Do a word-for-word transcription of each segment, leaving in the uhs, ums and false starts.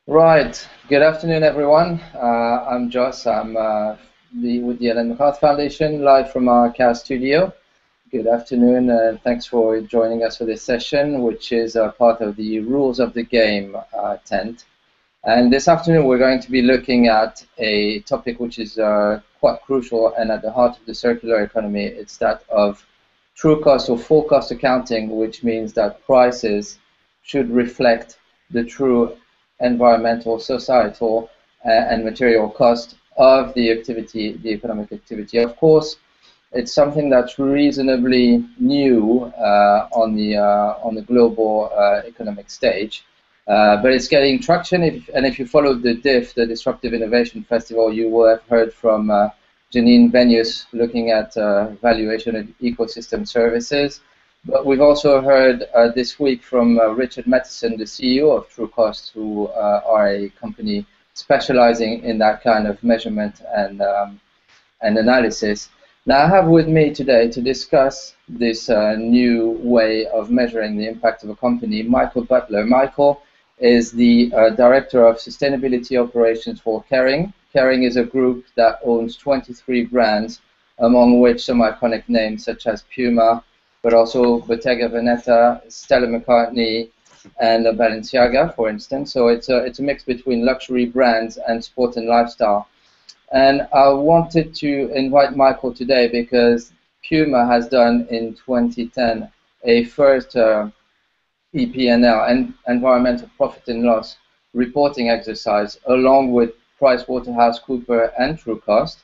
Right. Good afternoon, everyone. Uh, I'm Joss. I'm uh, the, with the Ellen MacArthur Foundation, live from our C A S studio. Good afternoon, and thanks for joining us for this session, which is uh, part of the Rules of the Game uh, tent. And this afternoon, we're going to be looking at a topic which is uh, quite crucial and at the heart of the circular economy. It's that of true cost or full cost accounting, which means that prices should reflect the true environmental, societal, uh, and material cost of the activity, the economic activity. Of course, it's something that's reasonably new uh, on the uh, on the global uh, economic stage. Uh, but it's getting traction, if, and if you follow the D I F, the Disruptive Innovation Festival, you will have heard from uh, Janine Benyus looking at uh, valuation of ecosystem services. But we've also heard uh, this week from uh, Richard Matheson, the C E O of TrueCost, who uh, are a company specializing in that kind of measurement and, um, and analysis. Now, I have with me today to discuss this uh, new way of measuring the impact of a company, Michael Butler. Michael is the uh, Director of Sustainability Operations for Kering. Kering is a group that owns twenty-three brands, among which some iconic names such as Puma, but also Bottega Veneta, Stella McCartney, and Balenciaga, for instance. So it's a, it's a mix between luxury brands and sport and lifestyle. And I wanted to invite Michael today because Puma has done in twenty ten a first uh, E P and L, and environmental profit and loss reporting exercise, along with PricewaterhouseCoopers and TrueCost,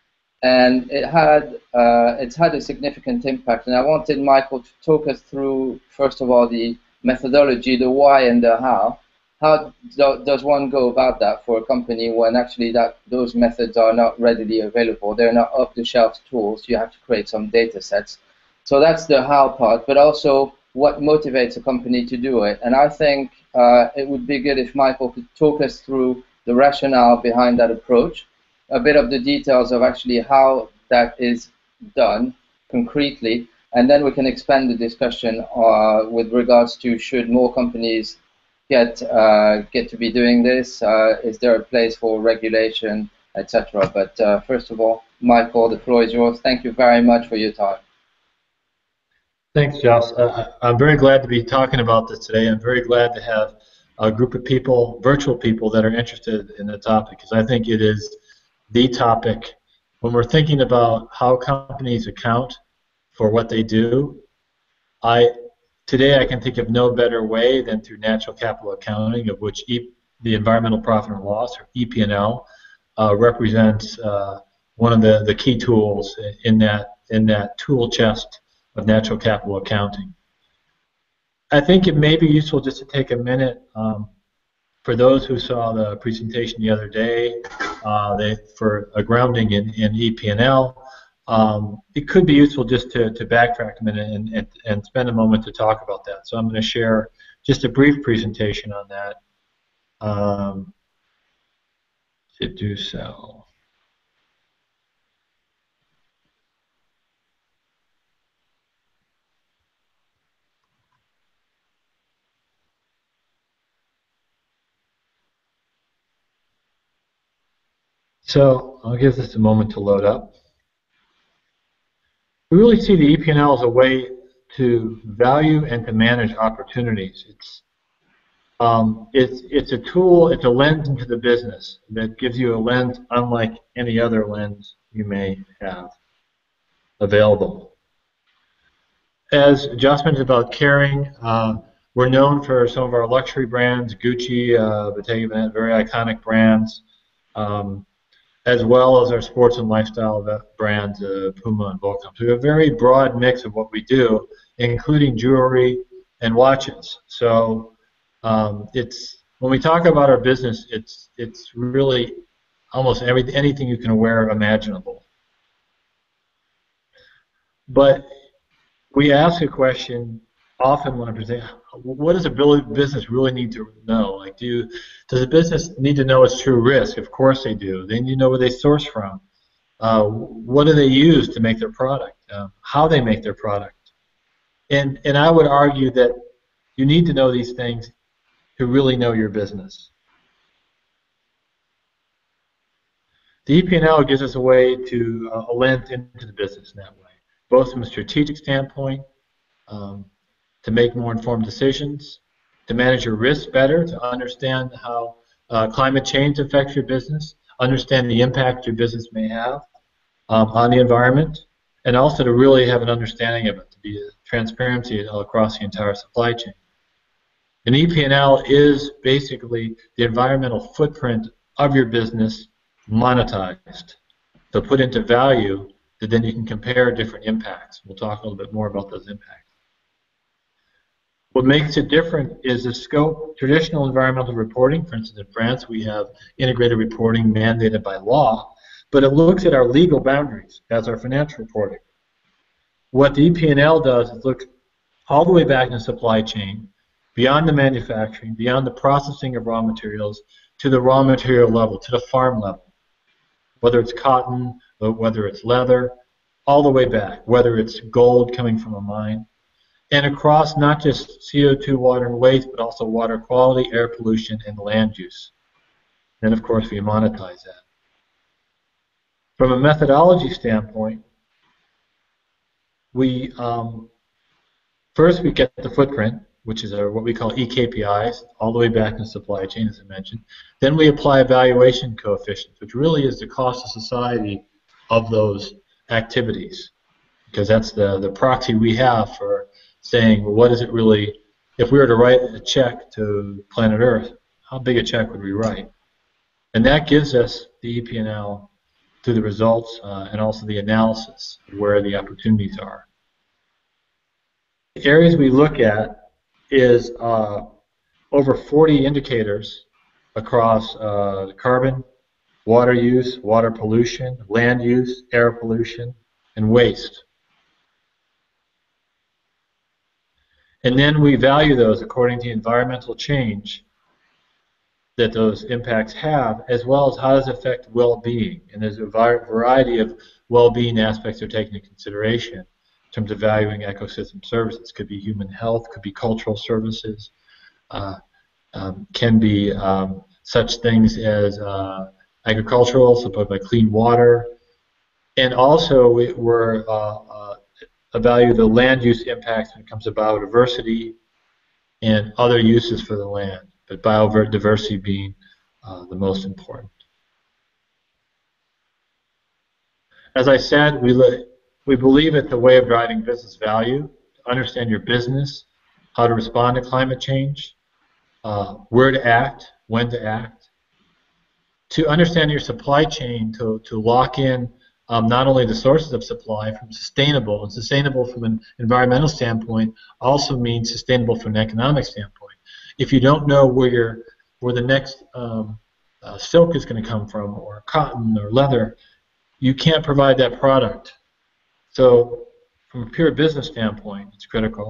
and it had uh, it's had a significant impact. And I wanted Michael to talk us through, first of all, the methodology, the why and the how. How do, does one go about that for a company when actually that those methods are not readily available? They're not off-the-shelf tools. You have to create some data sets. So that's the how part, but also what motivates a company to do it. And I think uh, it would be good if Michael could talk us through the rationale behind that approach, a bit of the details of actually how that is done concretely, and then we can expand the discussion uh, with regards to should more companies get uh, get to be doing this? Uh, is there a place for regulation, et cetera? But uh, first of all, Michael, the floor is yours. Thank you very much for your time. Thanks, Joss. Uh, I'm very glad to be talking about this today. I'm very glad to have a group of people, virtual people, that are interested in the topic, because I think it is the topic when we're thinking about how companies account for what they do. I today I can think of no better way than through natural capital accounting, of which e the environmental profit and loss, or E P and L, uh, represents uh, one of the the key tools in that in that tool chest of natural capital accounting. I think it may be useful just to take a minute um, for those who saw the presentation the other day, uh, they, for a grounding in, in E P and L. Um, it could be useful just to, to backtrack a minute and, and, and spend a moment to talk about that. So I'm going to share just a brief presentation on that. Um, to do so. So I'll give this a moment to load up. We really see the E P and L as a way to value and to manage opportunities. It's um, it's it's a tool, it's a lens into the business that gives you a lens unlike any other lens you may have available. As Joss mentioned about Kering, uh, we're known for some of our luxury brands, Gucci, uh, Bottega Veneta, very iconic brands, um, as well as our sports and lifestyle brands, uh, Puma and Volcom. So we have a very broad mix of what we do, including jewelry and watches. So um, it's when we talk about our business, it's it's really almost every, anything you can wear imaginable. But we ask a question often when I'm saying, what does a business really need to know? Like, do you, does a business need to know its true risk? Of course they do. They need to know where they source from. Uh, what do they use to make their product? Uh, how they make their product? And and I would argue that you need to know these things to really know your business. The E P and L gives us a way to uh, lend into the business in that way, both from a strategic standpoint, um, to make more informed decisions, to manage your risks better, to understand how uh, climate change affects your business, understand the impact your business may have um, on the environment, and also to really have an understanding of it, to be a transparency across the entire supply chain. An E P and L is basically the environmental footprint of your business monetized, so put into value that then you can compare different impacts. We'll talk a little bit more about those impacts. What makes it different is the scope. Traditional environmental reporting, for instance, in France, we have integrated reporting mandated by law, but it looks at our legal boundaries as our financial reporting. What the E P and L does is look all the way back in the supply chain, beyond the manufacturing, beyond the processing of raw materials, to the raw material level, to the farm level. Whether it's cotton, whether it's leather, all the way back, whether it's gold coming from a mine, and across not just C O two, water, and waste, but also water quality, air pollution, and land use. And of course, we monetize that. From a methodology standpoint, we um, first we get the footprint, which is our, what we call E K P Is, all the way back in the supply chain, as I mentioned. Then we apply evaluation coefficients, which really is the cost of society of those activities, because that's the, the proxy we have for saying, well, what is it really, if we were to write a check to planet Earth, how big a check would we write? And that gives us the E P and L through the results uh, and also the analysis of where the opportunities are. The areas we look at is uh, over forty indicators across uh, carbon, water use, water pollution, land use, air pollution, and waste. And then we value those according to environmental change that those impacts have, as well as how does it affect well-being. And there's a variety of well-being aspects that are taken into consideration in terms of valuing ecosystem services. Could be human health, could be cultural services, uh, um, can be um, such things as uh, agricultural, supported by clean water, and also we, we're uh, uh, evaluate the land use impacts when it comes to biodiversity and other uses for the land, but biodiversity being uh, the most important. As I said, we, we believe it's a way of driving business value, to understand your business, how to respond to climate change, uh, where to act, when to act, to understand your supply chain, to, to lock in Um, not only the sources of supply from sustainable, and sustainable from an environmental standpoint also means sustainable from an economic standpoint. If you don't know where your where the next um, uh, silk is going to come from, or cotton or leather, you can't provide that product. So from a pure business standpoint, it's critical.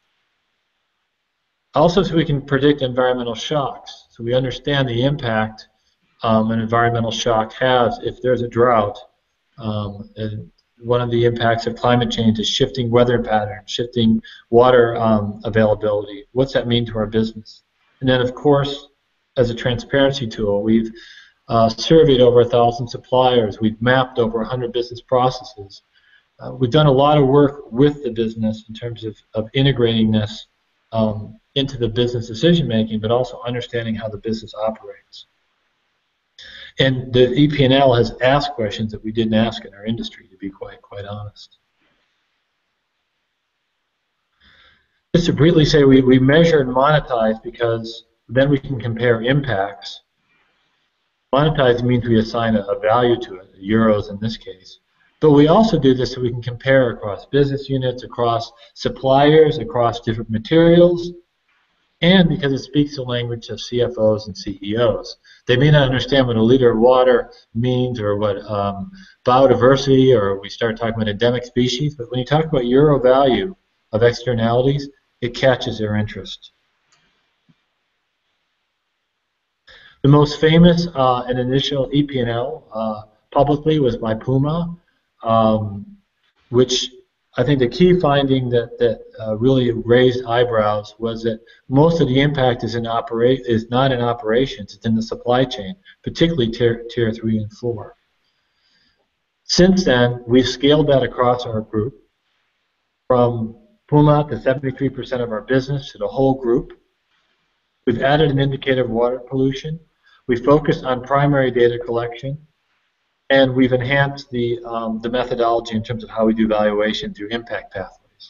Also, so we can predict environmental shocks, so we understand the impact um, an environmental shock has if there's a drought. Um, and one of the impacts of climate change is shifting weather patterns, shifting water um, availability. What's that mean to our business? And then, of course, as a transparency tool, we've uh, surveyed over a thousand suppliers. We've mapped over a hundred business processes. Uh, we've done a lot of work with the business in terms of, of integrating this um, into the business decision making, but also understanding how the business operates. And the E P and L has asked questions that we didn't ask in our industry, to be quite quite honest. Just to briefly say, we, we measure and monetize because then we can compare impacts. Monetize means we assign a, a value to it, euros in this case. But we also do this so we can compare across business units, across suppliers, across different materials, and because it speaks the language of C F Os and C E Os. They may not understand what a liter of water means, or what um, biodiversity, or we start talking about endemic species, but when you talk about euro value of externalities, it catches their interest. The most famous uh, and initial E P and L uh, publicly was by Puma, um, which I think the key finding that, that uh, really raised eyebrows was that most of the impact is in opera is not in operations, it's in the supply chain, particularly tier, tier three and four. Since then, we've scaled that across our group from Puma to seventy-three percent of our business to the whole group. We've added an indicator of water pollution. We focused on primary data collection, and we've enhanced the, um, the methodology in terms of how we do valuation through impact pathways.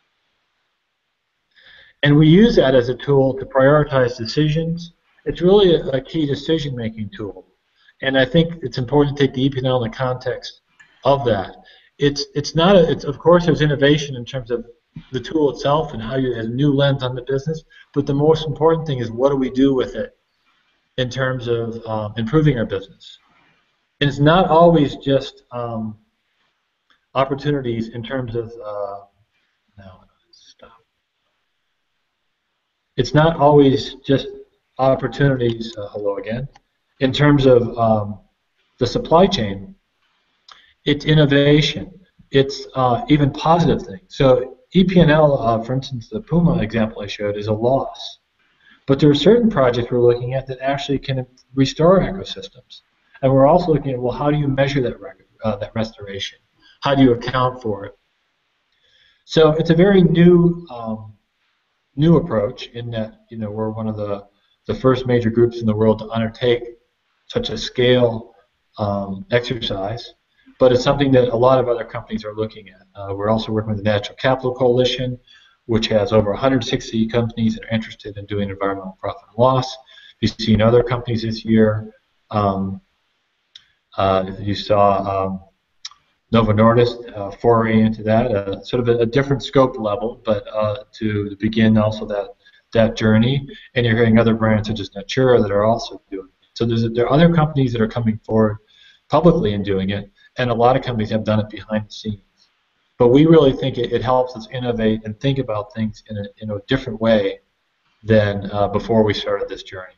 And we use that as a tool to prioritize decisions. It's really a, a key decision-making tool. And I think it's important to take the E P and L in the context of that. It's, it's not a, it's, of course, there's innovation in terms of the tool itself and how you have a new lens on the business, but the most important thing is what do we do with it in terms of um, improving our business. And it's not always just um, opportunities in terms of, uh, no, stop. It's not always just opportunities, uh, hello again, in terms of um, the supply chain. It's innovation. It's uh, even positive things. So E P and L, uh, for instance, the Puma example I showed is a loss. But there are certain projects we're looking at that actually can restore ecosystems. And we're also looking at, well, how do you measure that, uh, that restoration? How do you account for it? So it's a very new um, new approach in that, you know, we're one of the, the first major groups in the world to undertake such a scale um, exercise. But it's something that a lot of other companies are looking at. Uh, we're also working with the Natural Capital Coalition, which has over one hundred sixty companies that are interested in doing environmental profit and loss. You've seen other companies this year. Um, uh, you saw um, Novo Nordisk uh, foray into that, uh, sort of a, a different scope level, but uh, to begin also that that journey. And you're hearing other brands such as Natura that are also doing it. So there's, there are other companies that are coming forward publicly and doing it, and a lot of companies have done it behind the scenes. But we really think it, it helps us innovate and think about things in a, in a different way than uh, before we started this journey.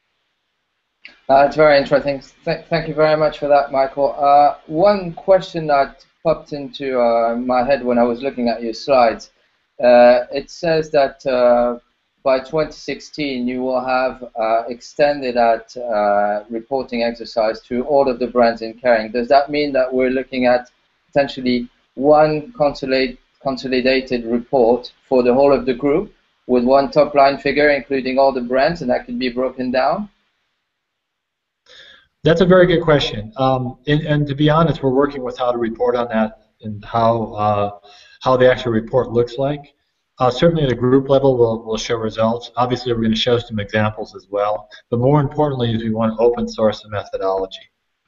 Uh, it's very interesting. Th thank you very much for that, Michael. Uh, one question that popped into uh, my head when I was looking at your slides, uh, it says that uh, by twenty sixteen you will have uh, extended that uh, reporting exercise to all of the brands in Kering. Does that mean that we're looking at potentially one consolidate, consolidated report for the whole of the group with one top line figure including all the brands, and that could be broken down? That's a very good question. Um, and, and to be honest, we're working with how to report on that and how uh, how the actual report looks like. Uh, certainly at a group level, we'll, we'll show results. Obviously, we're going to show some examples as well. But more importantly is we want to open source the methodology.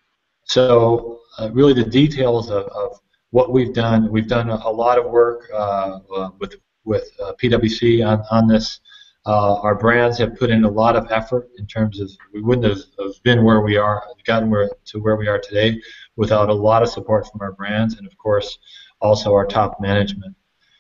So uh, really the details of, of what we've done, we've done a, a lot of work uh, uh, with, with uh, P W C on, on this. Uh, our brands have put in a lot of effort in terms of, we wouldn't have, have been where we are, gotten where, to where we are today without a lot of support from our brands and, of course, also our top management.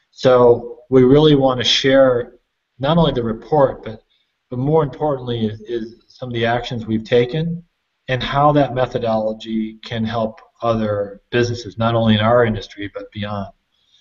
So we really want to share not only the report, but, but more importantly is, is some of the actions we've taken and how that methodology can help other businesses, not only in our industry, but beyond.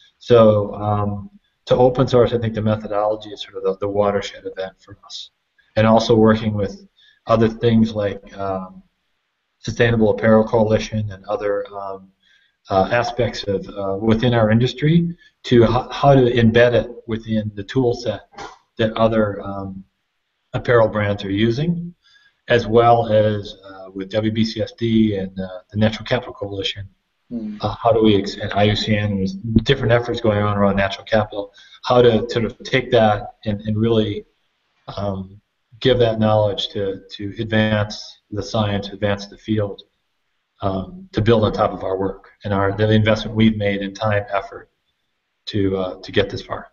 So um, to open source, I think the methodology is sort of the, the watershed event for us. And also working with other things like um, Sustainable Apparel Coalition and other um, uh, aspects of uh, within our industry to h how to embed it within the tool set that other um, apparel brands are using, as well as uh, with W B C S D and uh, the Natural Capital Coalition. Mm. Uh, how do we, and I U C N, there's different efforts going on around natural capital, how to sort of take that and, and really um, give that knowledge to, to advance the science, advance the field, um, to build on top of our work and our the investment we've made in time, effort to, uh, to get this far.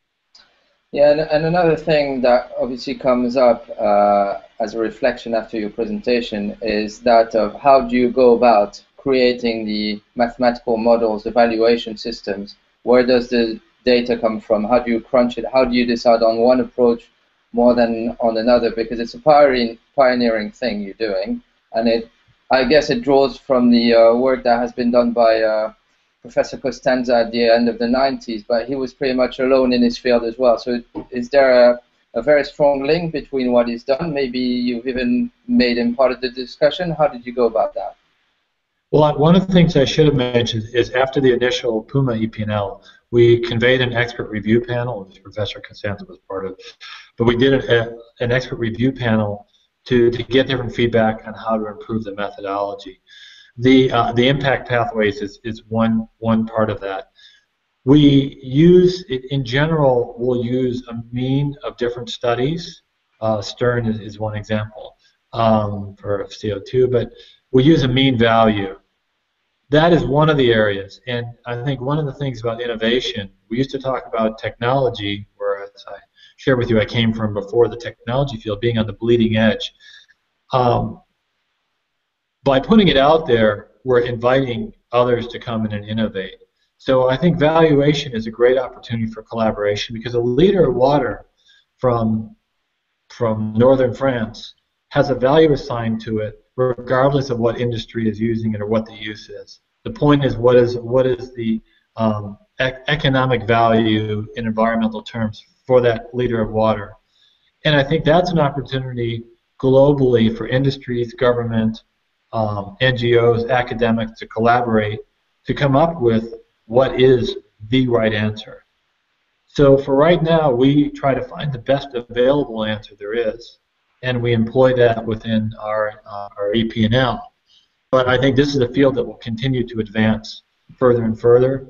Yeah, and, and another thing that obviously comes up uh, as a reflection after your presentation is that of how do you go about creating the mathematical models, evaluation systems? Where does the data come from? How do you crunch it? How do you decide on one approach more than on another? Because it's a pioneering, pioneering thing you're doing, and it, I guess it draws from the uh, work that has been done by uh, Professor Costanza at the end of the nineties, but he was pretty much alone in his field as well. So is there a, a very strong link between what he's done? Maybe you've even made him part of the discussion. How did you go about that? Well, one of the things I should have mentioned is after the initial Puma E P N L, we conveyed an expert review panel, which Professor Costanza was part of, but we did a, an expert review panel to, to get different feedback on how to improve the methodology. The, uh, the impact pathways is, is one, one part of that. We use, in general, we'll use a mean of different studies. Uh, Stern is, is one example um, for C O two, but we use a mean value. That is one of the areas, and I think one of the things about innovation, we used to talk about technology, whereas I shared with you I came from before the technology field, being on the bleeding edge. Um, by putting it out there, we're inviting others to come in and innovate. So I think valuation is a great opportunity for collaboration, because a liter of water from, from northern France has a value assigned to it regardless of what industry is using it or what the use is. The point is, what is, what is the um, ec economic value in environmental terms for that liter of water? And I think that's an opportunity globally for industries, government, um, N G Os, academics to collaborate to come up with what is the right answer. So for right now, we try to find the best available answer there is, and we employ that within our, uh, our E P N L. But I think this is a field that will continue to advance further and further,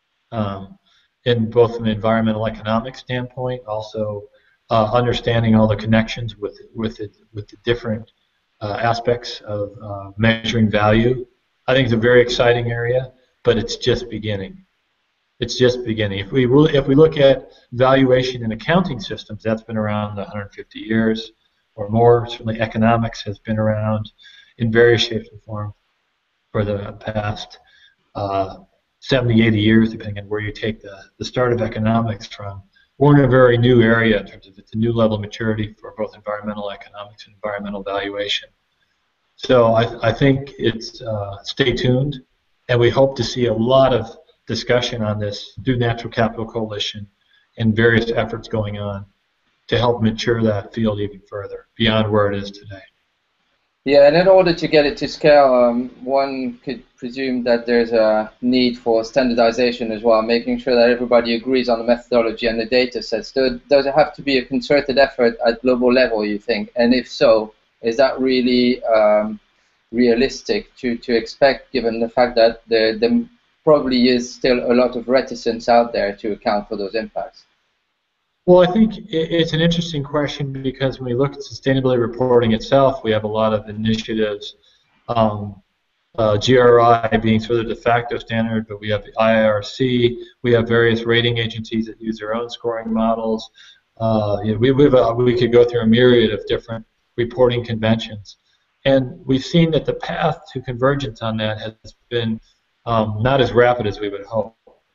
um, in both from an environmental economic standpoint, also uh, understanding all the connections with, with, it, with the different uh, aspects of uh, measuring value. I think it's a very exciting area, but it's just beginning. It's just beginning. If we, if we look at valuation in accounting systems, that's been around one hundred fifty years or more. Certainly economics has been around in various shapes and forms for the past uh, seventy, eighty years, depending on where you take the, the start of economics from. We're in a very new area in terms of it's a new level of maturity for both environmental economics and environmental valuation. So I, I think it's, uh, stay tuned, and we hope to see a lot of discussion on this through Natural Capital Coalition and various efforts going on to help mature that field even further beyond where it is today. Yeah, and in order to get it to scale, um, one could presume that there's a need for standardization as well, making sure that everybody agrees on the methodology and the data sets. So does it have to be a concerted effort at global level, you think? And if so, is that really um, realistic to, to expect, given the fact that the, the probably is still a lot of reticence out there to account for those impacts? Well, I think it's an interesting question, because when we look at sustainability reporting itself, we have a lot of initiatives, um, uh, G R I being sort of the de facto standard, but we have the I I R C, we have various rating agencies that use their own scoring models. Uh, you know, we, we, have a, we could go through a myriad of different reporting conventions. And we've seen that the path to convergence on that has been um, not as rapid as we would hope.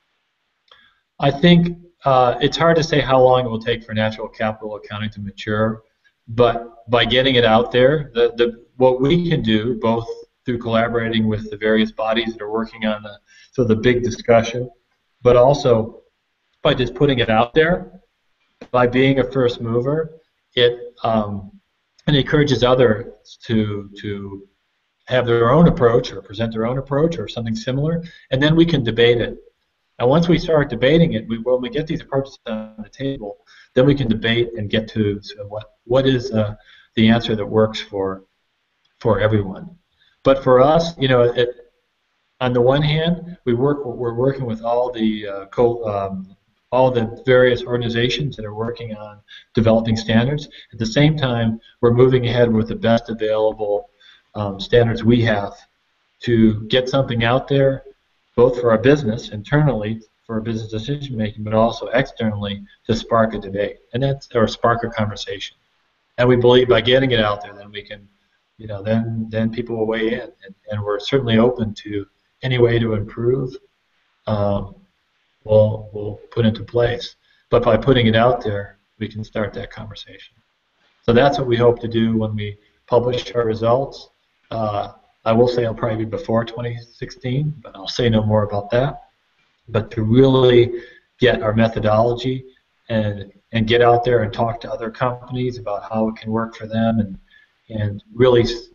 I think Uh, it's hard to say how long it will take for natural capital accounting to mature, but by getting it out there, the, the, what we can do, both through collaborating with the various bodies that are working on the, so the big discussion, but also by just putting it out there, by being a first mover, it, um, it encourages others to, to have their own approach or present their own approach or something similar, and then we can debate it. And once we start debating it, we, when we get these approaches on the table, then we can debate and get to so what what is uh, the answer that works for for everyone. But for us, you know, it, on the one hand, we work we're working with all the uh, co, um, all the various organizations that are working on developing standards. At the same time, we're moving ahead with the best available um, standards we have to get something out there, both for our business internally, for our business decision making, but also externally to spark a debate, and that's or spark a conversation. And we believe by getting it out there, then we can, you know, then then people will weigh in, and, and we're certainly open to any way to improve. Um, we'll we'll put into place, but by putting it out there, we can start that conversation. So that's what we hope to do when we publish our results. Uh, I will say it'll probably be before twenty sixteen, but I'll say no more about that. But to really get our methodology and and get out there and talk to other companies about how it can work for them, and and really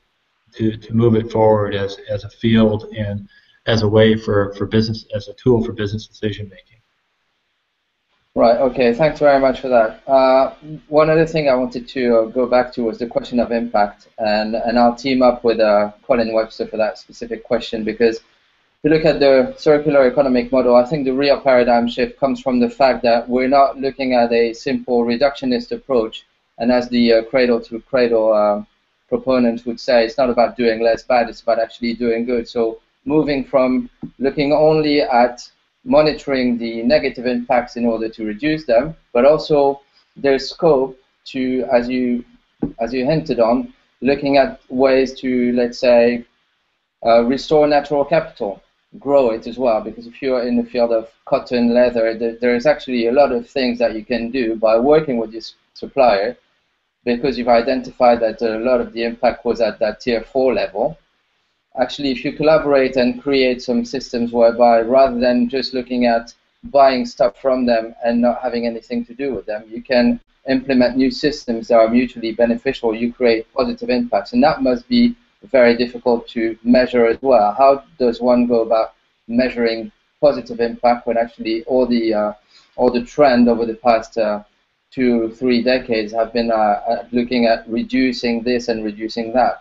to, to move it forward as, as a field and as a way for, for business, as a tool for business decision making. Right, okay, thanks very much for that. Uh, one other thing I wanted to uh, go back to was the question of impact, and, and I'll team up with uh, Colin Webster for that specific question, because if you look at the circular economic model, I think the real paradigm shift comes from the fact that we're not looking at a simple reductionist approach, and as the uh, cradle-to-cradle uh, proponents would say, it's not about doing less bad, it's about actually doing good. So moving from looking only at monitoring the negative impacts in order to reduce them, but also there's scope to, as you as you hinted on, looking at ways to, let's say, uh, restore natural capital, grow it as well. Because if you're in the field of cotton, leather, there, there is actually a lot of things that you can do by working with your supplier, because you've identified that a lot of the impact was at that tier four level. Actually, if you collaborate and create some systems whereby, rather than just looking at buying stuff from them and not having anything to do with them, you can implement new systems that are mutually beneficial. You create positive impacts, and that must be very difficult to measure as well. How does one go about measuring positive impact when actually all the uh, all the trend over the past uh, two, three decades have been uh, looking at reducing this and reducing that?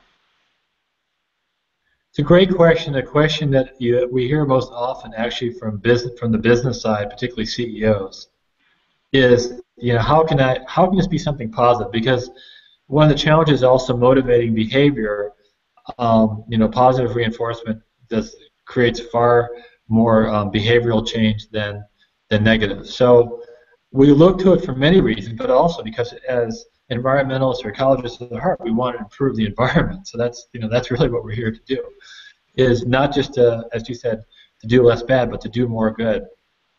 It's a great question, a question that you, we hear most often actually from business, from the business side, particularly C E Os, is, you know, how can I, how can this be something positive? Because one of the challenges is also motivating behavior. Um, you know, positive reinforcement does creates far more um, behavioral change than than negative. So we look to it for many reasons, but also because as environmentalists or ecologists at the heart, we want to improve the environment. So that's, you know, that's really what we're here to do, is not just to, as you said, to do less bad, but to do more good.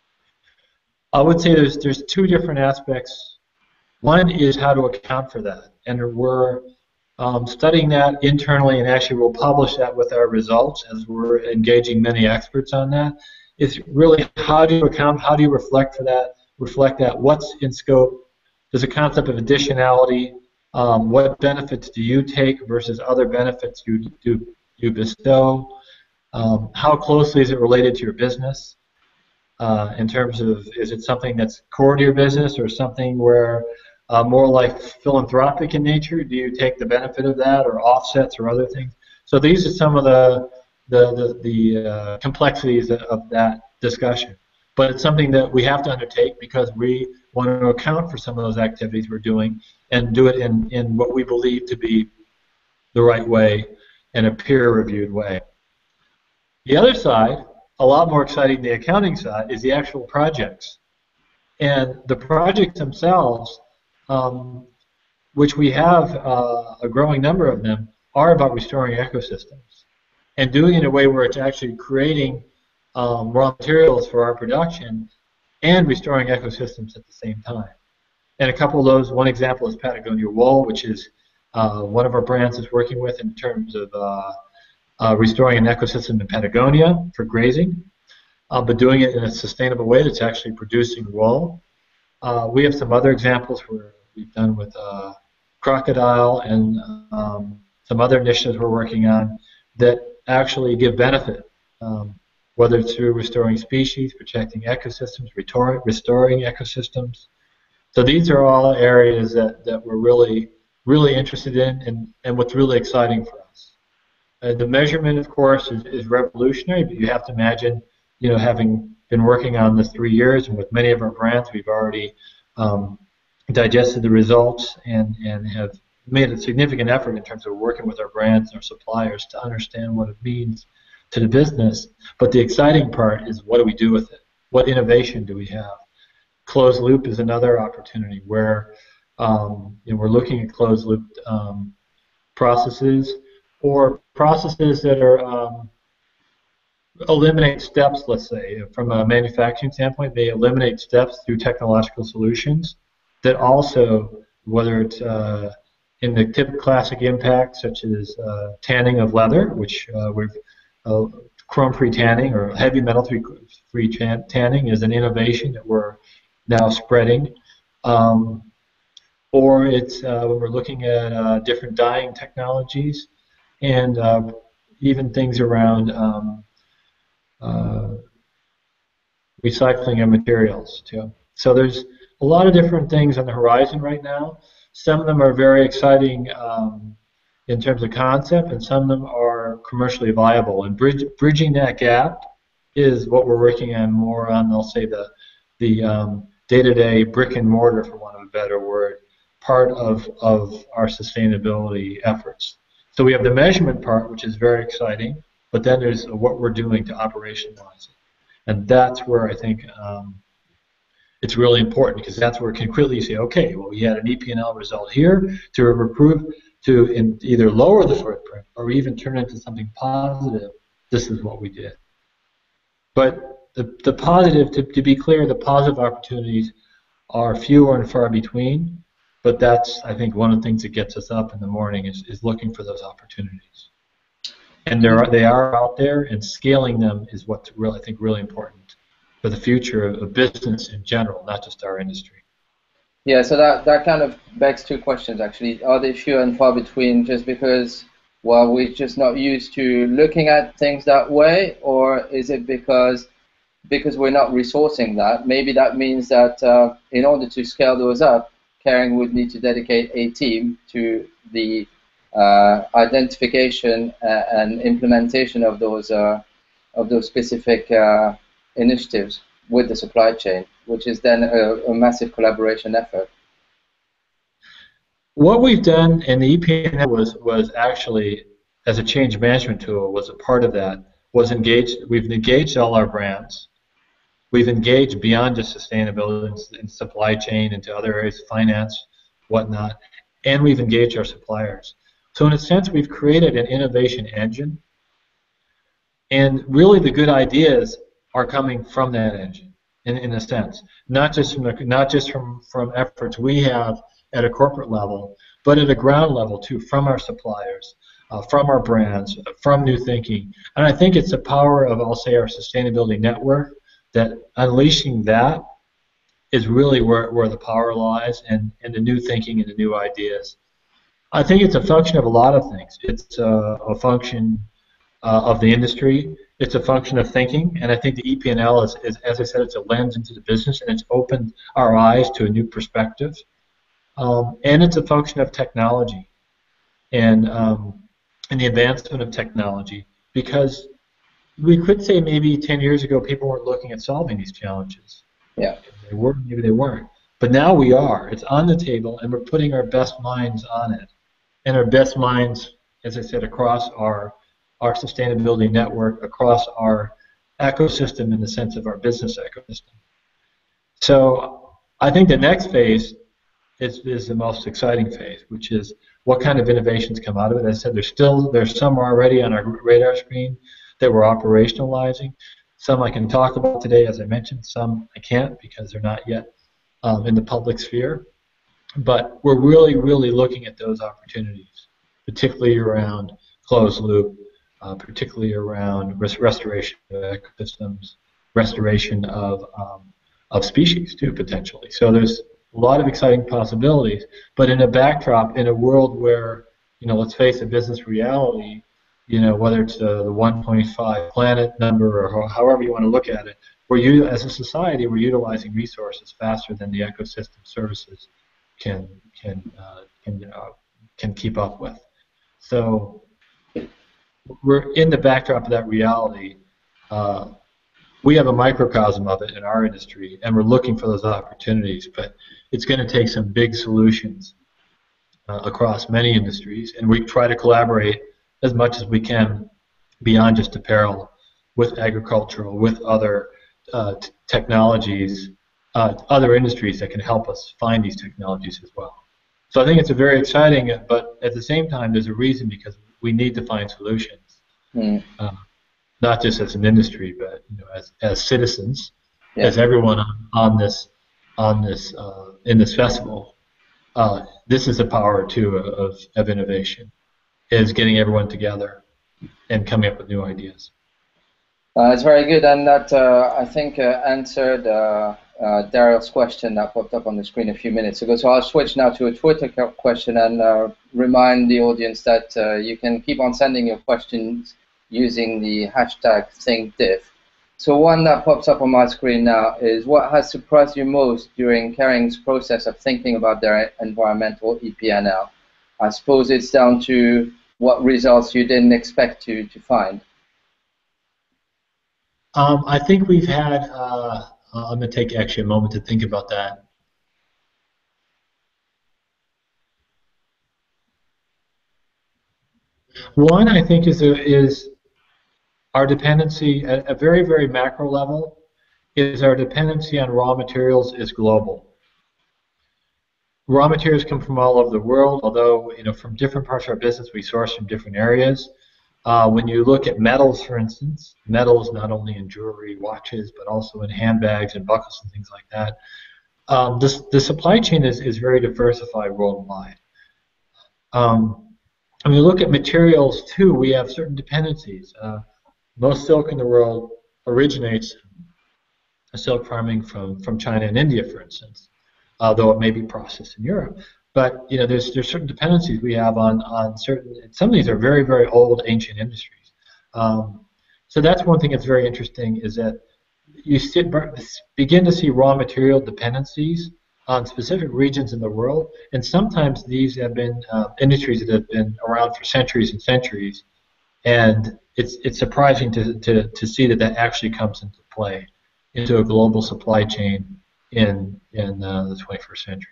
I would say there's there's two different aspects. One is how to account for that, and we're um, studying that internally, and actually we'll publish that with our results as we're engaging many experts on that. It's really how do you account, how do you reflect for that, reflect that, what's in scope. There's a concept of additionality. Um, what benefits do you take versus other benefits you do you bestow? Um, how closely is it related to your business? Uh, in terms of, is it something that's core to your business, or something where uh, more like philanthropic in nature? Do you take the benefit of that, or offsets, or other things? So these are some of the the the, the uh, complexities of that discussion. But it's something that we have to undertake because we want to account for some of those activities we're doing and do it in, in what we believe to be the right way and a peer-reviewed way. The other side, a lot more exciting than the accounting side, is the actual projects. And the projects themselves, um, which we have uh, a growing number of them, are about restoring ecosystems and doing it in a way where it's actually creating Um, raw materials for our production and restoring ecosystems at the same time. And a couple of those, one example is Patagonia Wool, which is uh, one of our brands is working with in terms of uh, uh, restoring an ecosystem in Patagonia for grazing, uh, but doing it in a sustainable way that's actually producing wool. Uh, we have some other examples where we've done with uh, crocodile and um, some other initiatives we're working on that actually give benefit. Um, whether it's through restoring species, protecting ecosystems, restoring, restoring ecosystems. So these are all areas that, that we're really, really interested in, and, and what's really exciting for us. Uh, the measurement, of course, is, is revolutionary, but you have to imagine, you know, having been working on this three years, and with many of our brands, we've already um, digested the results and, and have made a significant effort in terms of working with our brands and our suppliers to understand what it means to the business. But the exciting part is, what do we do with it? What innovation do we have? Closed loop is another opportunity where um, you know, we're looking at closed loop um, processes, or processes that are um, eliminate steps, let's say, from a manufacturing standpoint. They eliminate steps through technological solutions that also, whether it's uh, in the typical classic impacts, such as uh, tanning of leather, which uh, we've Uh, chrome-free tanning or heavy metal-free tanning is an innovation that we're now spreading. Um, or it's uh, when we're looking at uh, different dyeing technologies and uh, even things around um, uh, recycling of materials too. So there's a lot of different things on the horizon right now. Some of them are very exciting um, in terms of concept, and some of them are commercially viable. And bridge, bridging that gap is what we're working on more on, I'll say, the, the um, day-to-day brick and mortar, for want of a better word, part of, of our sustainability efforts. So we have the measurement part, which is very exciting, but then there's what we're doing to operationalize it. And that's where I think um, it's really important, because that's where concretely you say, okay, well, we had an E P and L result here to improve, to in either lower the footprint or even turn it into something positive. This is what we did. But the, the positive, to, to be clear, the positive opportunities are fewer and far between, but that's, I think, one of the things that gets us up in the morning is, is looking for those opportunities. And there are, they are out there, and scaling them is what's really, I think, really important for the future of, of business in general, not just our industry. Yeah, so that, that kind of begs two questions, actually. Are they few and far between just because, well, we're just not used to looking at things that way, or is it because because we're not resourcing that? Maybe that means that uh, in order to scale those up, Kering would need to dedicate a team to the uh, identification and implementation of those uh, of those specific uh, initiatives with the supply chain, which is then a, a massive collaboration effort. What we've done in the E P and L was was actually, as a change management tool, was a part of that. Was engaged. We've engaged all our brands. We've engaged beyond just sustainability and supply chain into other areas, finance, whatnot, and we've engaged our suppliers. So in a sense, we've created an innovation engine, and really the good ideas are coming from that engine, in, in a sense, not just from the, not just from from efforts we have at a corporate level, but at a ground level too, from our suppliers, uh, from our brands, from new thinking. And I think it's the power of, I'll say, our sustainability network, that unleashing that is really where, where the power lies, and, and the new thinking and the new ideas. I think it's a function of a lot of things. It's uh, a function uh, of the industry. It's a function of thinking, and I think the E P and L is, is, as I said, it's a lens into the business, and it's opened our eyes to a new perspective. Um, and it's a function of technology and, um, and the advancement of technology, because we could say maybe ten years ago people weren't looking at solving these challenges. Yeah. They were, maybe they weren't. But now we are. It's on the table, and we're putting our best minds on it. And our best minds, as I said, across our, our sustainability network, across our ecosystem in the sense of our business ecosystem. So I think the next phase is, is the most exciting phase, which is what kind of innovations come out of it. As I said, there's still there's some already on our radar screen that we're operationalizing. Some I can talk about today, as I mentioned. Some I can't because they're not yet um, in the public sphere. But we're really, really looking at those opportunities, particularly around closed loop, uh, particularly around res restoration of ecosystems, restoration of um, of species too, potentially. So there's a lot of exciting possibilities. But in a backdrop, in a world where, you know, let's face it, business reality, you know, whether it's uh, the one point five planet number or however you want to look at it, we're you as a society, we're utilizing resources faster than the ecosystem services can can uh, can uh, can keep up with. So we're in the backdrop of that reality. Uh, we have a microcosm of it in our industry, and we're looking for those opportunities. But it's going to take some big solutions uh, across many industries, and we try to collaborate as much as we can beyond just apparel, with agricultural, with other uh, t technologies, uh, other industries that can help us find these technologies as well. So I think it's a very exciting, but at the same time, there's a reason, because we need to find solutions, mm. uh, not just as an industry, but you know, as as citizens, yeah. as everyone on, on this on this uh, in this festival. Uh, this is the power too of of innovation, is getting everyone together and coming up with new ideas. Uh, it's very good, and that uh, I think uh, answered uh, uh, Daryl's question that popped up on the screen a few minutes ago. So I'll switch now to a Twitter question and uh, remind the audience that uh, you can keep on sending your questions using the hashtag ThinkDiff. So one that pops up on my screen now is, what has surprised you most during Kering's process of thinking about their environmental E P N L? I suppose it's down to what results you didn't expect to, to find. Um, I think we've had, uh, I'm going to take actually a moment to think about that. One, I think, is, a, is our dependency at a very, very macro level, is our dependency on raw materials is global. Raw materials come from all over the world, although, you know, from different parts of our business, we source from different areas. Uh, when you look at metals, for instance, metals not only in jewelry, watches, but also in handbags and buckles and things like that, um, this, the supply chain is, is very diversified worldwide. Um, when you look at materials, too, we have certain dependencies. Uh, most silk in the world originates silk farming from, from China and India, for instance, although it may be processed in Europe. But you know, there's there's certain dependencies we have on on certain. Some of these are very very old ancient industries. Um, so that's one thing that's very interesting, is that you sit, begin to see raw material dependencies on specific regions in the world, and sometimes these have been uh, industries that have been around for centuries and centuries, and it's it's surprising to to to see that that actually comes into play into a global supply chain in in uh, the twenty-first century.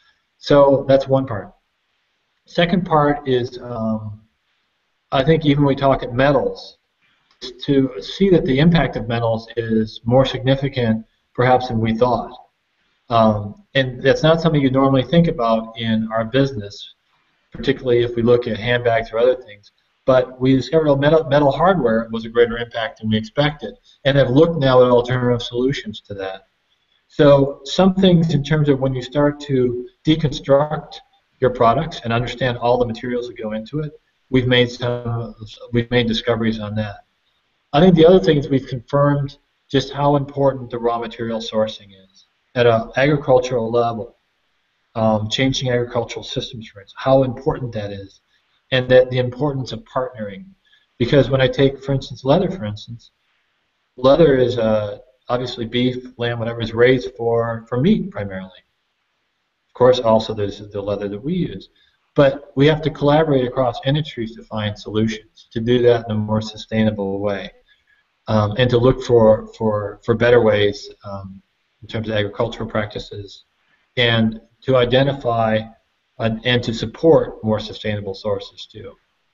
So that's one part. Second part is, um, I think even when we talk at metals, to see that the impact of metals is more significant perhaps than we thought. Um, and that's not something you normally think about in our business, particularly if we look at handbags or other things. But we discovered that metal, metal hardware was a greater impact than we expected, and have looked now at alternative solutions to that. So some things in terms of when you start to deconstruct your products and understand all the materials that go into it, we've made some, we've made discoveries on that. I think the other thing is we've confirmed just how important the raw material sourcing is at an agricultural level, um, changing agricultural systems, for instance, how important that is, and that the importance of partnering. Because when I take, for instance, leather, for instance, leather is a obviously beef, lamb, whatever is raised for, for meat primarily. Of course, also there's the leather that we use. But we have to collaborate across industries to find solutions, to do that in a more sustainable way, um, and to look for, for, for better ways um, in terms of agricultural practices, and to identify uh, and to support more sustainable sources too,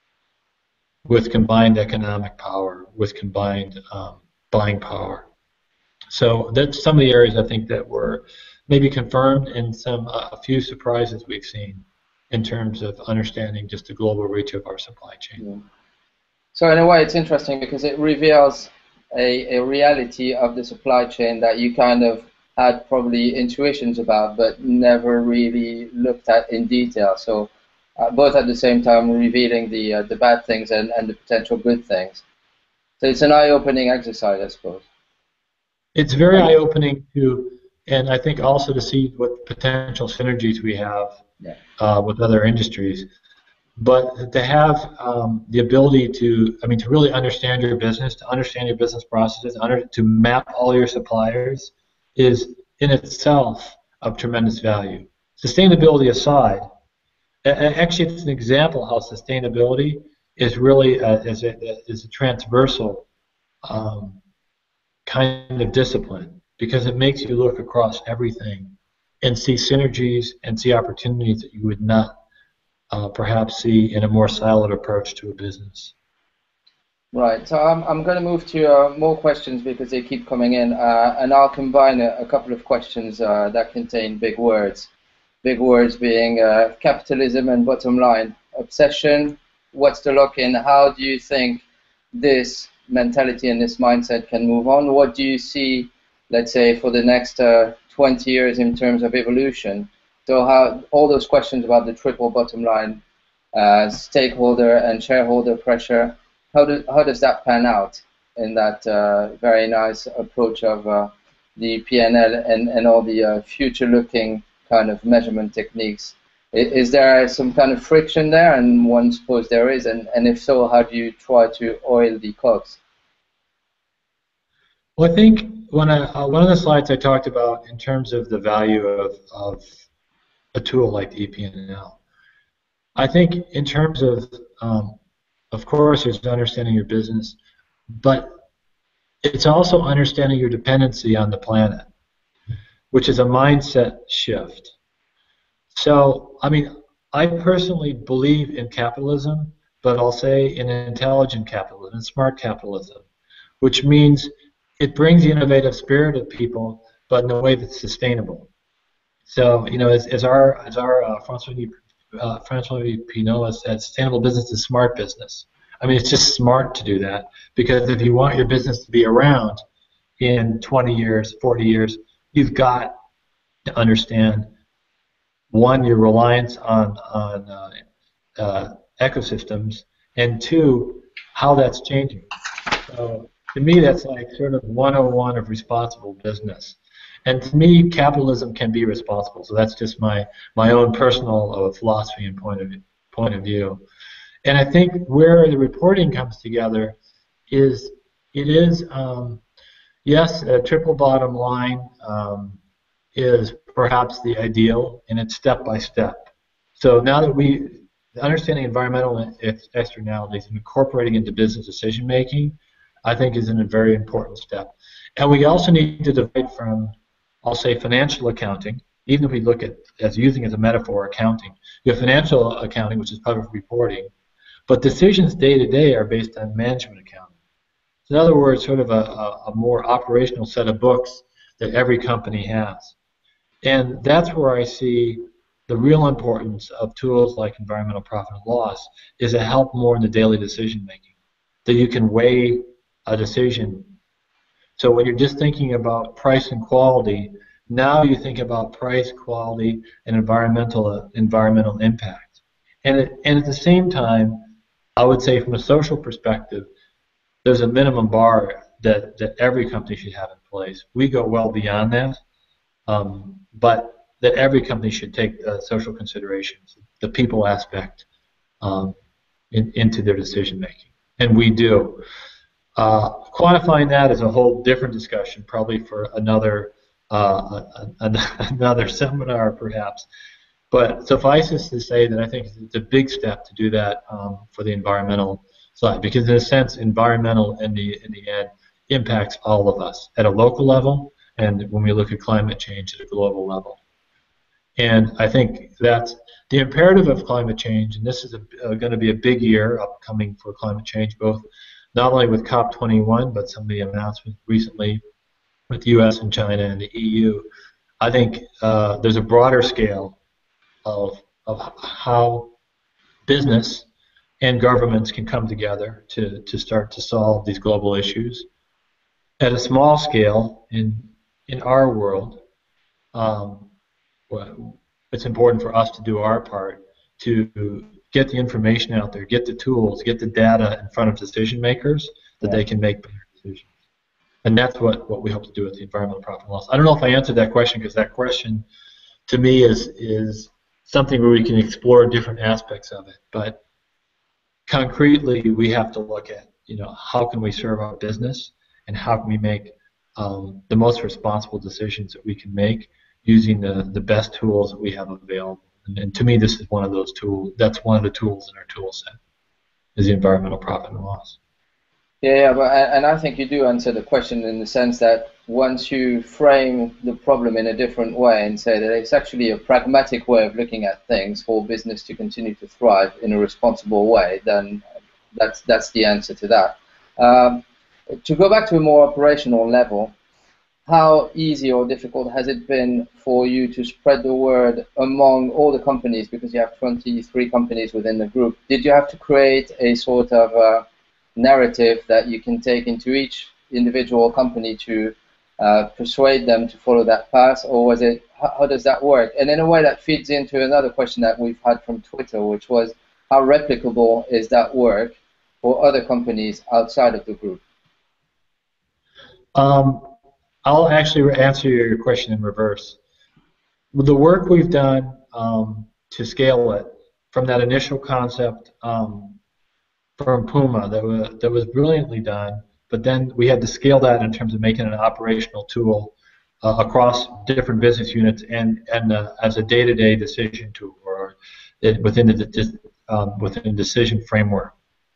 with combined economic power, with combined um, buying power. So that's some of the areas I think that were maybe confirmed, and some uh, a few surprises we've seen in terms of understanding just the global reach of our supply chain. Yeah. So in a way, it's interesting because it reveals a, a reality of the supply chain that you kind of had probably intuitions about, but never really looked at in detail. So uh, both at the same time revealing the uh, the bad things and, and the potential good things. So it's an eye-opening exercise, I suppose. It's very eye-opening to, and I think also to see what potential synergies we have yeah. uh, with other industries. But to have um, the ability to, I mean, to really understand your business, to understand your business processes, under, to map all your suppliers, is in itself of tremendous value. Sustainability aside, actually it's an example how sustainability is really a, is a, is a transversal um, kind of discipline, because it makes you look across everything and see synergies and see opportunities that you would not uh, perhaps see in a more siloed approach to a business. Right, so I'm, I'm going to move to uh, more questions because they keep coming in, uh, and I'll combine a, a couple of questions uh, that contain big words. Big words being uh, capitalism and bottom line. Obsession, what's the lock-in? How do you think this mentality and this mindset can move on? What do you see, let's say, for the next uh, twenty years in terms of evolution? So how all those questions about the triple bottom line, uh, stakeholder and shareholder pressure, how, do, how does that pan out in that uh, very nice approach of uh, the P and L and, and all the uh, future-looking kind of measurement techniques. Is, is there some kind of friction there? And one suppose there is, and, and if so, how do you try to oil the cogs? Well, I think when I, uh, one of the slides I talked about in terms of the value of, of a tool like the E P and L. I think in terms of, um, of course, there's understanding your business, but it's also understanding your dependency on the planet, which is a mindset shift. So, I mean, I personally believe in capitalism, but I'll say in intelligent capitalism, and smart capitalism, which means it brings the innovative spirit of people, but in a way that's sustainable. So, you know, as, as our as our uh, Francois uh, Francois Pinault said, sustainable business is smart business. I mean, it's just smart to do that, because if you want your business to be around in twenty years, forty years, you've got to understand, one, your reliance on on uh, uh, ecosystems, and two, how that's changing. So, to me, that's like sort of one oh one of responsible business. And to me, capitalism can be responsible. So that's just my my own personal uh, philosophy and point of point of view. And I think where the reporting comes together is it is um, yes, a triple bottom line um, is perhaps the ideal, and it's step by step. So now that we understanding environmental externalities and incorporating into business decision making, I think is a very important step. And we also need to divide from, I'll say, financial accounting. Even if we look at as using as a metaphor accounting, you have financial accounting, which is public reporting, but decisions day to day are based on management accounting. So in other words, sort of a, a, a more operational set of books that every company has. And that's where I see the real importance of tools like environmental profit and loss, is to help more in the daily decision making, that you can weigh a decision. So when you're just thinking about price and quality, now you think about price, quality, and environmental uh, environmental impact. And it, and at the same time, I would say from a social perspective, there's a minimum bar that, that every company should have in place. We go well beyond that, um, but that every company should take uh, social considerations, the people aspect, um, in, into their decision making. And we do. Uh, quantifying that is a whole different discussion, probably for another uh, another seminar, perhaps. But suffice it to say that I think it's a big step to do that um, for the environmental side, because in a sense, environmental in the in the end impacts all of us at a local level, and when we look at climate change at a global level. And I think that the imperative of climate change, and this is uh, going to be a big year upcoming for climate change, both not only with COP twenty-one, but some of the announcements recently with the U S and China and the E U. I think uh, there's a broader scale of, of how business and governments can come together to, to start to solve these global issues. At a small scale, in, in our world, um, well, it's important for us to do our part to get the information out there, get the tools, get the data in front of decision makers that yeah. they can make better decisions. And that's what, what we hope to do with the environmental profit and loss. I don't know if I answered that question, because that question to me is is something where we can explore different aspects of it. But concretely, we have to look at, you know, how can we serve our business, and how can we make um, the most responsible decisions that we can make using the, the best tools that we have available. And, and to me, this is one of those tools. That's one of the tools in our tool set, is the environmental profit and loss. Yeah, yeah, but and I think you do answer the question in the sense that once you frame the problem in a different way and say that it's actually a pragmatic way of looking at things for business to continue to thrive in a responsible way, then that's that's the answer to that. Um, to go back to a more operational level, how easy or difficult has it been for you to spread the word among all the companies, because you have twenty-three companies within the group? Did you have to create a sort of uh, narrative that you can take into each individual company to uh, persuade them to follow that path, or was it, how, how does that work? And in a way that feeds into another question that we've had from Twitter, which was, how replicable is that work for other companies outside of the group? Um, I'll actually answer your question in reverse. The work we've done um, to scale it from that initial concept um, from Puma that was, that was brilliantly done, but then we had to scale that in terms of making it an operational tool uh, across different business units and, and uh, as a day-to-day decision tool or it, within the um, within decision framework.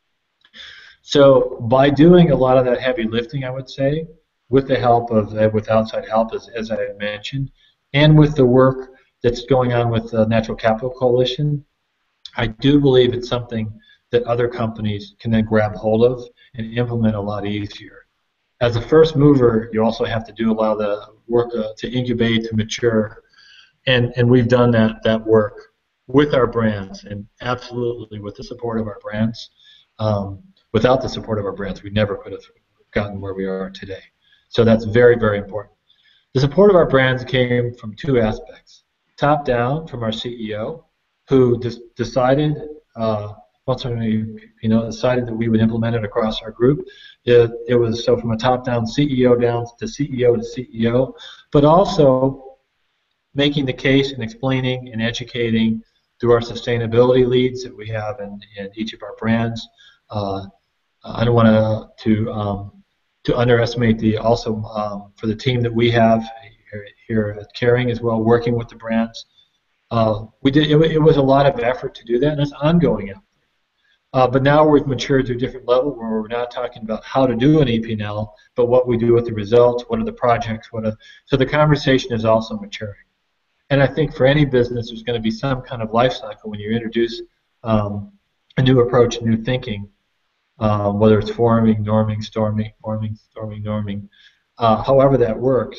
So by doing a lot of that heavy lifting, I would say, with the help of uh, with outside help, as, as I mentioned, and with the work that's going on with the Natural Capital Coalition, I do believe it's something that other companies can then grab hold of and implement a lot easier. As a first mover, you also have to do a lot of the work uh, to incubate, to mature, and, and we've done that, that work with our brands and absolutely with the support of our brands. Um, without the support of our brands, we never could have gotten where we are today. So that's very, very important. The support of our brands came from two aspects. Top down from our C E O, who decided, uh, once we, you know, decided that we would implement it across our group. It, it was so from a top-down C E O down to C E O to C E O, but also making the case and explaining and educating through our sustainability leads that we have in, in each of our brands. Uh, I don't want to to um, to underestimate the also um, for the team that we have here, here at Caring as well, working with the brands. Uh, we did it, it was a lot of effort to do that, and it's ongoing effort. Uh, but now we've matured to a different level where we're not talking about how to do an E P N L, but what we do with the results, what are the projects, what are, so the conversation is also maturing. And I think for any business, there's going to be some kind of life cycle when you introduce um, a new approach, new thinking, um, whether it's forming, norming, storming, forming, storming, norming, uh, however that works.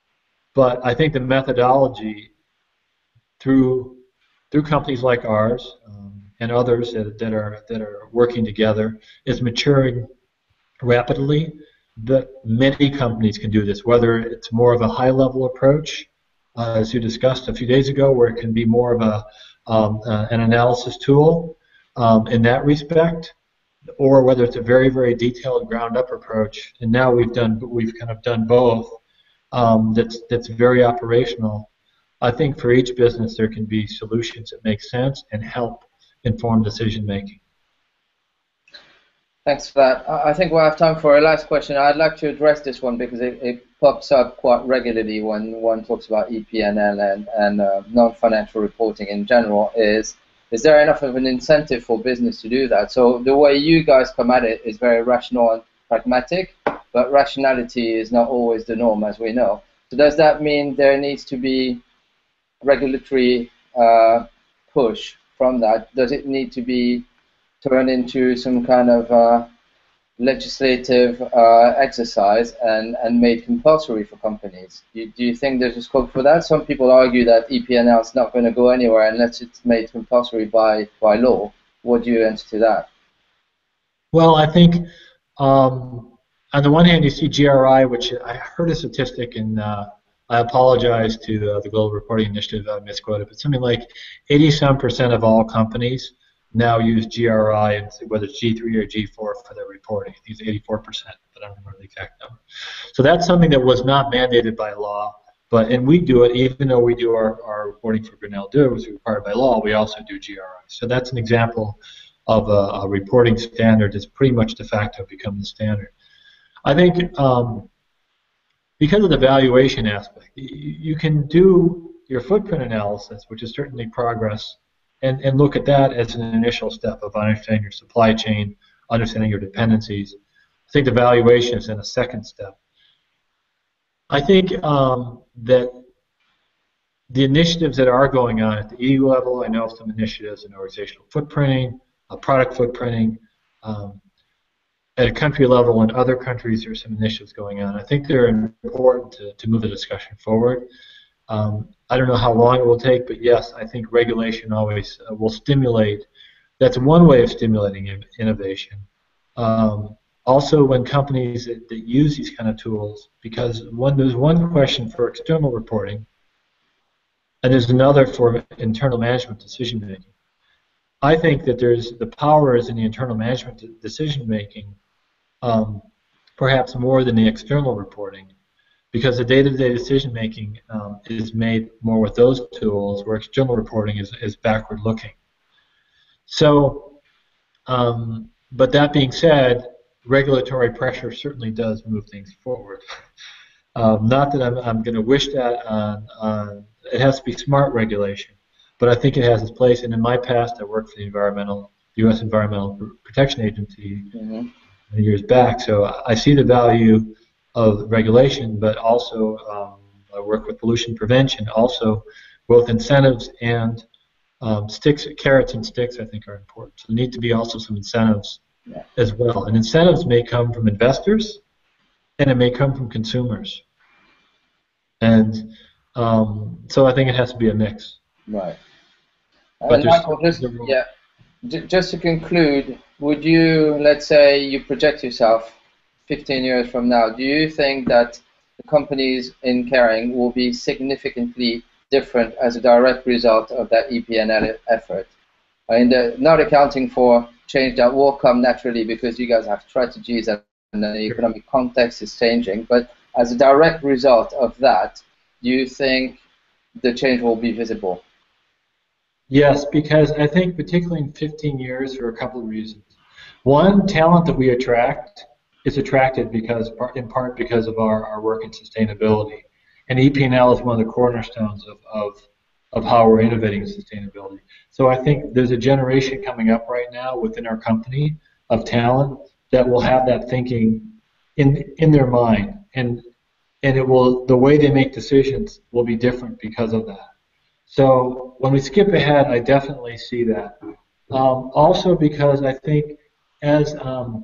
But I think the methodology through through companies like ours um, and others that, that are that are working together is maturing rapidly. But many companies can do this, whether it's more of a high-level approach, uh, as you discussed a few days ago, where it can be more of a um, uh, an analysis tool um, in that respect, or whether it's a very, very detailed ground-up approach. And now we've done we've kind of done both. Um, that's that's very operational. I think for each business there can be solutions that make sense and help inform decision making. Thanks for that. I think we'll have time for a last question. I'd like to address this one because it, it pops up quite regularly when one talks about E P N L and, and uh, non-financial reporting in general. Is is there enough of an incentive for business to do that? So the way you guys come at it is very rational and pragmatic, but rationality is not always the norm, as we know. So does that mean there needs to be regulatory uh, push from that? Does it need to be turned into some kind of uh, legislative uh, exercise and, and made compulsory for companies? Do you, do you think there's a scope for that? Some people argue that E P N L is not going to go anywhere unless it's made compulsory by, by law. What do you answer to that? Well, I think um, on the one hand you see G R I, which I heard a statistic, and uh, I apologize to uh, the Global Reporting Initiative, I misquoted, but something like eighty-some percent of all companies now use G R I, and whether it's G three or G four for their reporting. I think it's eighty-four percent, but I don't remember the exact number. So that's something that was not mandated by law, but and we do it even though we do our, our reporting for Grinnell Do, it was required by law, we also do G R I. So that's an example of a, a reporting standard that's pretty much de facto become the standard. I think um, because of the valuation aspect, you, you can do your footprint analysis, which is certainly progress, And, and look at that as an initial step of understanding your supply chain, understanding your dependencies. I think the valuation is in a second step. I think um, that the initiatives that are going on at the E U level, I know of some initiatives in organizational footprinting, uh, product footprinting. Um, at a country level in other countries, there are some initiatives going on. I think they're important to, to move the discussion forward. Um, I don't know how long it will take, but yes, I think regulation always uh, will stimulate. That's one way of stimulating in innovation. Um, also, when companies that, that use these kind of tools, because one, there's one question for external reporting, and there's another for internal management decision making. I think that there's the power is in the internal management decision making, um, perhaps more than the external reporting. because the day-to-day decision making um, is made more with those tools, where external reporting is, is backward-looking. So, um, but that being said, regulatory pressure certainly does move things forward. Um, not that I'm, I'm going to wish that on, on, it has to be smart regulation, but I think it has its place. And in my past, I worked for the environmental, U S Environmental Protection Agency mm-hmm. many years back, so I see the value of regulation, but also um, I work with pollution prevention. Also, both incentives and um, sticks, carrots and sticks, I think are important. So there need to be also some incentives yeah. as well. And incentives may come from investors, and it may come from consumers. And um, so I think it has to be a mix. Right. But and Michael, just, yeah, just to conclude, would you, let's say you project yourself fifteen years from now, do you think that the companies in Kering will be significantly different as a direct result of that E P N L effort? I mean, the, not accounting for change that will come naturally because you guys have strategies and the economic context is changing, but as a direct result of that, do you think the change will be visible? Yes, because I think particularly in fifteen years for a couple of reasons. One, talent that we attract is attracted because, in part because of our, our work in sustainability. And E P N L is one of the cornerstones of, of, of how we're innovating in sustainability. So I think there's a generation coming up right now within our company of talent that will have that thinking in in their mind, and and it will, the way they make decisions will be different because of that. So when we skip ahead, I definitely see that. Um, also because I think as um,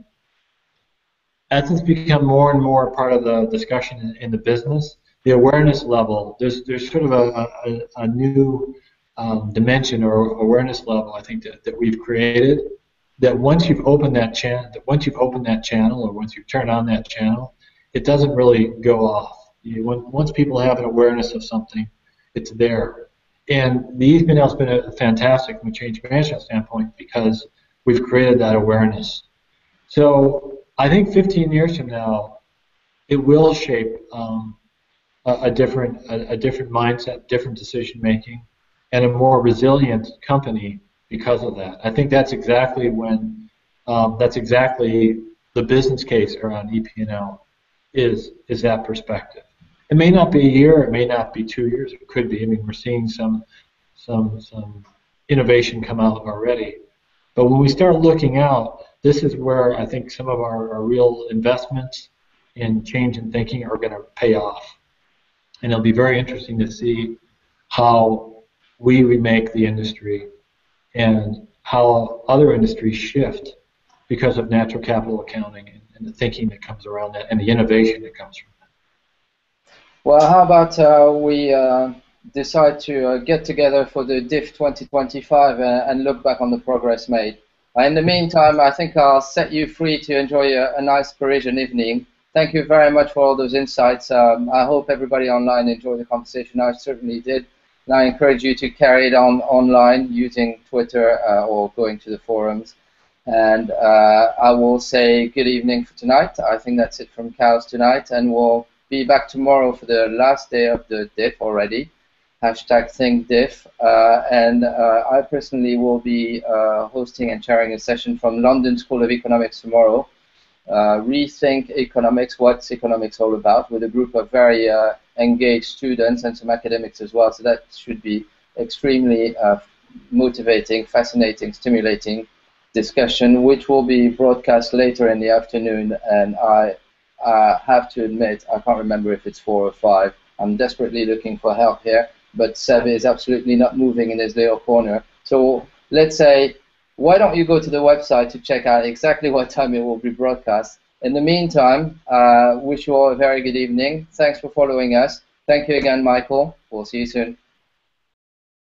as it's become more and more part of the discussion in, in the business, the awareness level, there's there's sort of a, a, a new um, dimension or awareness level I think that, that we've created. That once you've opened that channel, that once you've opened that channel, or once you've turned on that channel, it doesn't really go off. You, when, once people have an awareness of something, it's there. And the E P N L has been a, fantastic from a change management standpoint because we've created that awareness. So I think fifteen years from now, it will shape um, a, a different, a, a different mindset, different decision making, and a more resilient company. Because of that, I think that's exactly when um, that's exactly the business case around E P N L is is that perspective. It may not be a year, it may not be two years, it could be. I mean, we're seeing some some some innovation come out already. But when we start looking out, this is where I think some of our, our real investments in change in thinking are going to pay off, and it'll be very interesting to see how we remake the industry and how other industries shift because of natural capital accounting and, and the thinking that comes around that and the innovation that comes from that. Well, how about uh, we uh, decide to uh, get together for the D I F twenty twenty-five uh, and look back on the progress made. Uh, in the meantime, I think I'll set you free to enjoy a, a nice Parisian evening. Thank you very much for all those insights. Um, I hope everybody online enjoyed the conversation. I certainly did. And I encourage you to carry it on online using Twitter uh, or going to the forums. And uh, I will say good evening for tonight. I think that's it from Cows tonight. And we'll be back tomorrow for the last day of the D I F already. Hashtag Think D I F. Uh, and uh, I personally will be uh, hosting and chairing a session from London School of Economics tomorrow. Uh, Rethink Economics, what's economics all about, with a group of very uh, engaged students and some academics as well. So that should be extremely uh, motivating, fascinating, stimulating discussion, which will be broadcast later in the afternoon. And I uh, have to admit, I can't remember if it's four or five. I'm desperately looking for help here, but Seb is absolutely not moving in his little corner. So let's say, why don't you go to the website to check out exactly what time it will be broadcast. In the meantime, uh, wish you all a very good evening. Thanks for following us. Thank you again, Michael. We'll see you soon.